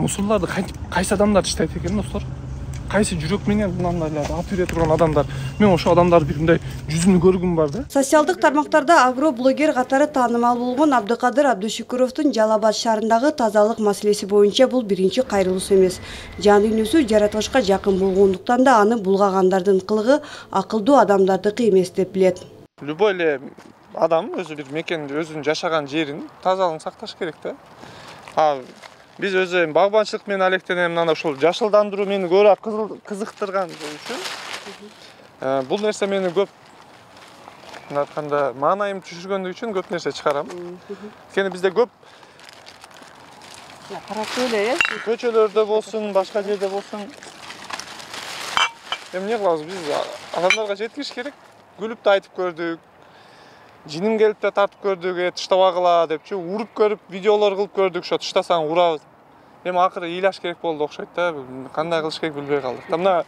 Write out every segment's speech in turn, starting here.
мусорларды кайсы адамдар таштайт экен достор? Кайсы жүрөк менен мындай ат бере турган адамдар? Мен ошо адамдарды бир мындай жүзүнү көргүм бар да. Социалдык тармактарда агро-блогер катары таанымал болгон Абдыкадыр Абдышүкүровдун Жалал Абад шаарындагы тазалык маселеси боюнча бул биринчи кайрылуусу эмес. Жан дүйнөсү жаратылышка жакын болгондуктан да аны булгагандардын кылыгы акылдуу адамдардыкы эмес деп билет. Любой эле адам өзү бир мекенди, өзүнүн жашаган жерин тазалыгын сакташ керек да. Биз өзү багбанчылык менен алектенем, мына ушул жашылдандыруу мени көбүрөөк кызыктырган үчүн бул нерсе мени көп мындай айтканда маанайым түшүргөндүгү үчүн көп нерсе чыгарам. Анткени бизде көп карап эле көчөлөрдө болсун, башка жерде болсун. Эмне кылабыз биз адамдарга жеткириш керек. Күлүп да айтып көрдүк. Жиним келип да тартып көрдүк, тыштабагыла депчи, уруп көрүп, видеолор кылып көрдүк, ошо тыштасаң урабыз. Эми акыры ыйлаш керек болду окшойт да. Кандай кылыш керек билбей калдык. Мына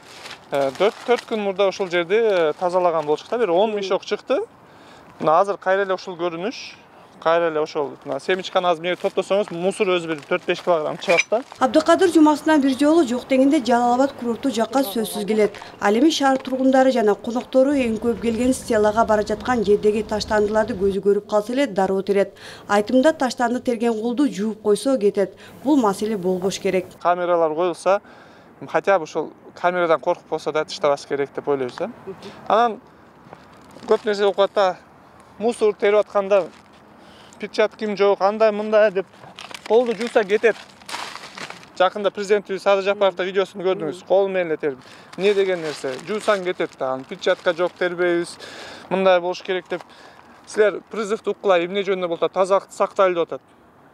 4 күн мурда ошол жерди тазалаган болчук да, бир 10 мешок чыкты. Мына азыр кайра эле ушул көрүнүш. Кайра эле ошол семечканы азыр эмне топтосоңуз, мусор өзү бир 4-5 килограмм чыгат да. Абдыкадыр жумасынан бир жолу жок дегенде Жалал Абад курортту жакка сөзсүз келет. Ал эми шаар тургундары жана коноктору эң көп келген Стеллага бара жаткан жердеги таштандыларды көзү көрүп калса эле дароо терет. Айтымда таштанды терген колду жууп койсо кетет. Бул маселе болбош керек. Камералар коюлса, хотя бы ушул камерадан коркуп болсо да тыштабаш керек деп ойлойбуз да. Анан көп нерсе болуп калат да. Мусор терип атканда перчатким жок, андай мындай деп колду жууса кетет. Жакында президентибиз Садыр Жапаровдун видеосун көрдүңүз. Кол менен эле терип. Эмне деген нерсе? Жуусаң кетет да. Перчатка жок, тербейбиз. Мындай болуш керек деп. Силер призывды уккула, эмне жөнүндө болот? Тазалыкты сактайлы деп атат.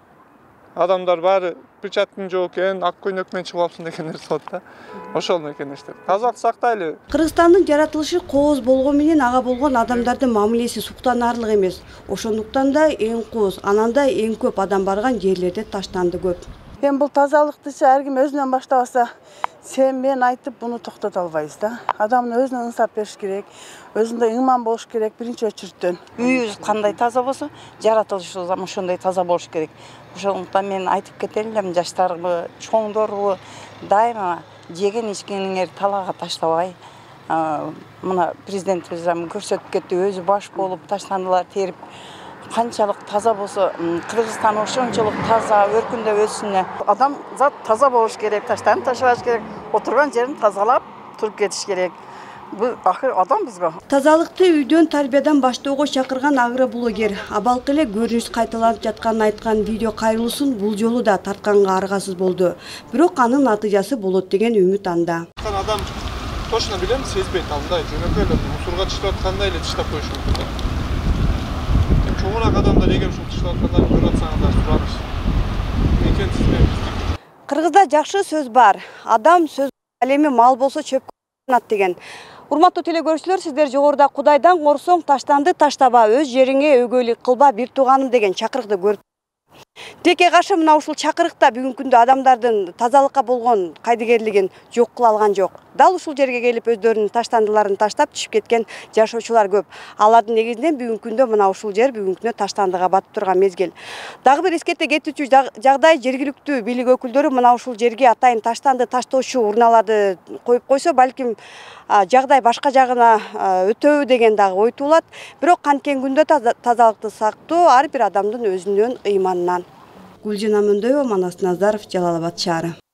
Адамдар баары перчатким жок экен, ак көйнөк менен чыгып алыпсың деген нерсе болот да. Ошол менен эштеп. Тазалыкты сактайлы. Кыргызстандын жаратылышы кооз болгон менен ага болгон адамдардын мамилеси суктанарлык эмес. Ошондуктан да эң кооз, анан да эң көп адам барган жерлерде таштанды көп. Эми бул тазалыктычы ар ким өзүнөн баштабаса, сен мен айтып буну токтото албайбыз да. Адамдын өзүнө ынсап бериш керек, өзүндө ыйман болуш керек биринчи очередтен. Үйүбүз кандай таза болсо, жаратылышыбыз да ошондой таза болуш керек. Ошондуктан мен айтып кетем элем, жаштарбы, чоңдорбу дайыма жеген ичкениңерди талаага таштабай. Мына президентибиз көрсөтүп кетти, өзү баш болуп таштандылар терип канчалык таза болсо, Кыргызстан ошончолук таза, өркүндөп өссүн. Адам зат таза болуш керек, таштанып ташыбаш керек, отурган жерин тазалап туруп кетиш керек. Бул акыр адам бизге. Тазалыкты үйдөн, тарбиядан баштоого чакырган агро-блогер абалкы эле көрүнүш кайталанып жатканын айткан видео кайрылуусун бул жолу да тартканга аргасыз болду. Бирок анын натыйжасы болот деген үмүт анда. Адам точно билем, сезбейт андай жөнөкөй эле мусорго таштап аткандай эле таштап коюш мүмкүн. Чоңураак адамдар эгер ушул таштап аткандарын көрүп атсаңыздар сураныш. Экен сезбейбиз. Кыргызда жакшы сөз бар. Адам сөз ал эми мал болсо чөп деген. Урматтуу телекөрүүчүлөр, сиздер жогоруда Кудайдан корсоң таштанды таштаба, өз жериңе өгөйлүк кылба бир тууганым деген чакырыкты көрүп. Тилекке каршы мына ушул чакырыкта бүгүнкү күндө адамдардын тазалыкка болгон кайдыгерлигин жок кыла алган жок. Дал ушул жерге келип өздөрүнүн таштандыларын таштап түшүп кеткен жашоочулар көп. Алардын негизинен бүгүнкү күндө мына ушул жер бүгүнкү күндө таштандыга батып турган мезгил. Дагы бир эскерте кетүүчү жагдай, жергиликтүү бийлик өкүлдөрү мына ушул жерге атайын таштанды таштоочу урналарды коюп койсо, балким жагдай башка жагына өтөбү деген дагы ой туулат. Бирок канткен күндө тазалыкты сактоо ар бир адамдын өзүнүн ыйманынан. Гүлжан Амандөева, Манас Назаров, Жалал Абад шаары.